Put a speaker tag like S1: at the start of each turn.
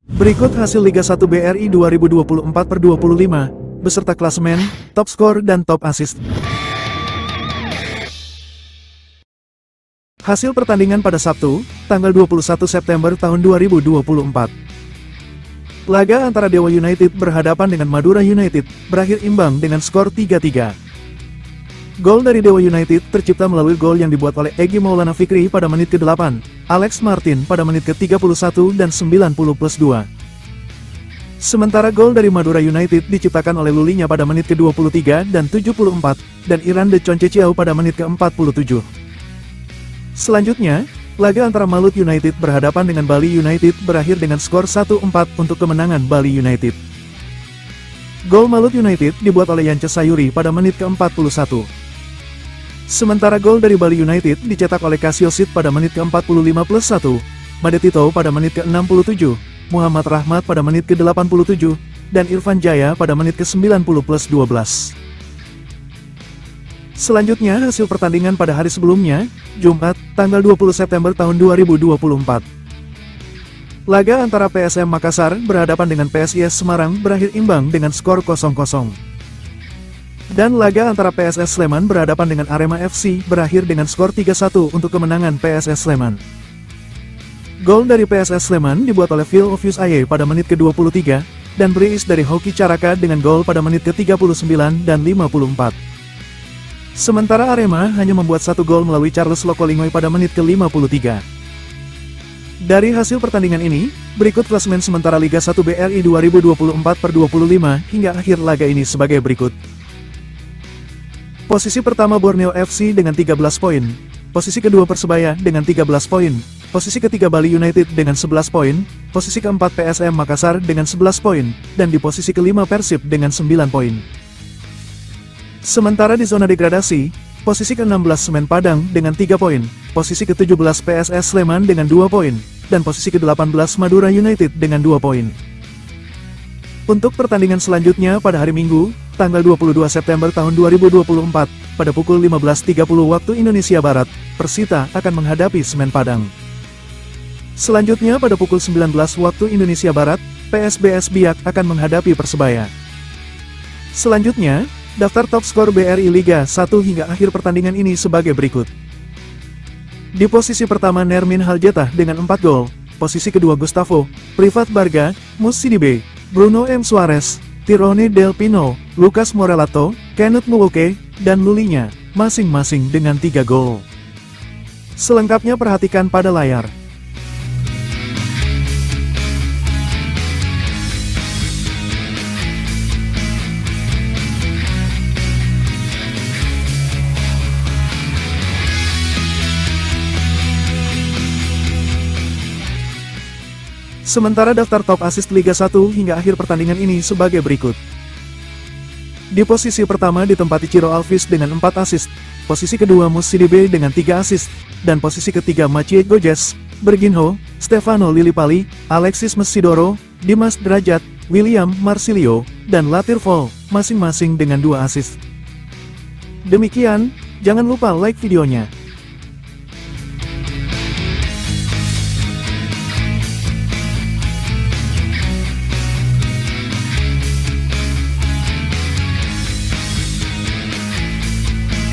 S1: Berikut hasil Liga 1 BRI 2024/25, beserta klasemen, top skor dan top assist. Hasil pertandingan pada Sabtu, tanggal 21 September tahun 2024. Laga antara Dewa United berhadapan dengan Madura United, berakhir imbang dengan skor 3-3. Gol dari Dewa United tercipta melalui gol yang dibuat oleh Egy Maulana Fikri pada menit ke-8, Alex Martin pada menit ke-31 dan 90+2. Sementara gol dari Madura United diciptakan oleh Lulinya pada menit ke-23 dan 74, dan Irande Conceição pada menit ke-47. Selanjutnya, laga antara Malut United berhadapan dengan Bali United berakhir dengan skor 1-4 untuk kemenangan Bali United. Gol Malut United dibuat oleh Yance Sayuri pada menit ke-41. Sementara gol dari Bali United dicetak oleh Cassiosit pada menit ke-45+1, Madetito pada menit ke-67, Muhammad Rahmat pada menit ke-87, dan Irfan Jaya pada menit ke-90+12. Selanjutnya hasil pertandingan pada hari sebelumnya, Jumat, tanggal 20 September tahun 2024. Laga antara PSM Makassar berhadapan dengan PSIS Semarang berakhir imbang dengan skor 0-0. Dan laga antara PSS Sleman berhadapan dengan Arema FC berakhir dengan skor 3-1 untuk kemenangan PSS Sleman. Gol dari PSS Sleman dibuat oleh Phil Ovius Aye pada menit ke-23, dan brace dari Hoki Caraka dengan gol pada menit ke-39 dan 54. Sementara Arema hanya membuat satu gol melalui Charles Lokolingoi pada menit ke-53. Dari hasil pertandingan ini, berikut klasemen sementara Liga 1 BRI 2024/25 hingga akhir laga ini sebagai berikut. Posisi pertama Borneo FC dengan 13 poin, posisi kedua Persebaya dengan 13 poin, posisi ketiga Bali United dengan 11 poin, posisi keempat PSM Makassar dengan 11 poin, dan di posisi kelima Persib dengan 9 poin. Sementara di zona degradasi, posisi ke-16 Semen Padang dengan 3 poin, posisi ke-17 PSS Sleman dengan 2 poin, dan posisi ke-18 Madura United dengan 2 poin. Untuk pertandingan selanjutnya pada hari Minggu, tanggal 22 September tahun 2024, pada pukul 15.30 waktu Indonesia Barat, Persita akan menghadapi Semen Padang. Selanjutnya pada pukul 19 waktu Indonesia Barat, PSBS Biak akan menghadapi Persebaya. Selanjutnya, daftar top skor BRI Liga 1 hingga akhir pertandingan ini sebagai berikut. Di posisi pertama Nermin Haljetah dengan 4 gol, posisi kedua Gustavo, Privat Barga, Mus Sidibe, Bruno M. Suarez, Tirone Del Pino, Lucas Morelato, Kenneth Muwoke, dan Lulinya, masing-masing dengan 3 gol. Selengkapnya perhatikan pada layar. Sementara daftar top assist Liga 1 hingga akhir pertandingan ini sebagai berikut. Di posisi pertama ditempati Ciro Alvis dengan 4 assist, posisi kedua Mus Sidibe dengan 3 assist, dan posisi ketiga Maciej Gojes, Berginho, Stefano Lillipali, Alexis Mesidoro, Dimas Derajat, William Marsilio, dan Latir Vol, masing-masing dengan 2 assist. Demikian, jangan lupa like videonya.